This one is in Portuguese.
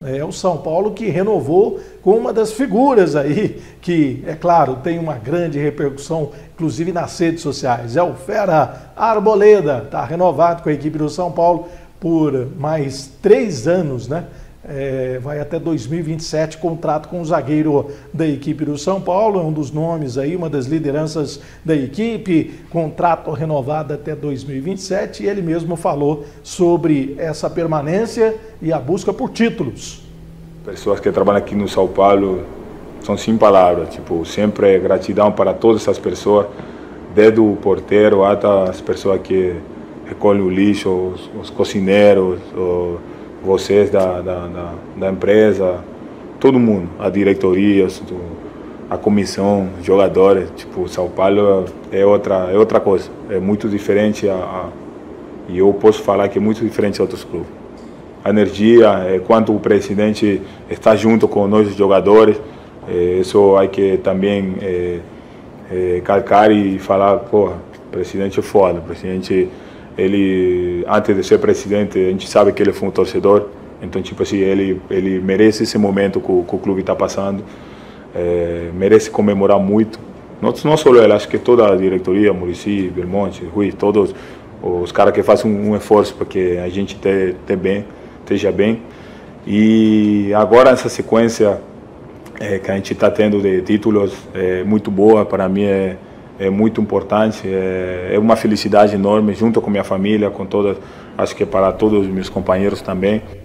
É o São Paulo que renovou com uma das figuras aí, que, é claro, tem uma grande repercussão, inclusive nas redes sociais. É o Fera Arboleda, está renovado com a equipe do São Paulo por mais 3 anos, né? Vai até 2027, contrato com o zagueiro da equipe do São Paulo, é um dos nomes aí, uma das lideranças da equipe, contrato renovado até 2027, e ele mesmo falou sobre essa permanência e a busca por títulos. Pessoas que trabalham aqui no São Paulo são sem palavras, tipo, sempre gratidão para todas essas pessoas, desde o porteiro até as pessoas que recolhem o lixo, os cozinheiros, vocês da empresa, todo mundo, a diretoria, a comissão, jogadores, tipo, São Paulo é outra coisa, é muito diferente e eu posso falar que é muito diferente de outros clubes. A energia, quando o presidente está junto com nós jogadores, isso há que também calcar e falar, pô, o presidente é foda, o presidente, ele, antes de ser presidente, a gente sabe que ele foi um torcedor, então, tipo assim, ele merece esse momento que o clube está passando, merece comemorar muito, não só ele, acho que toda a diretoria, Muricy, Belmonte, Rui, todos os caras que fazem um esforço para que a gente esteja bem, e agora essa sequência que a gente está tendo de títulos é muito boa, para mim é muito importante, é uma felicidade enorme, junto com minha família, com todas, acho que para todos os meus companheiros também.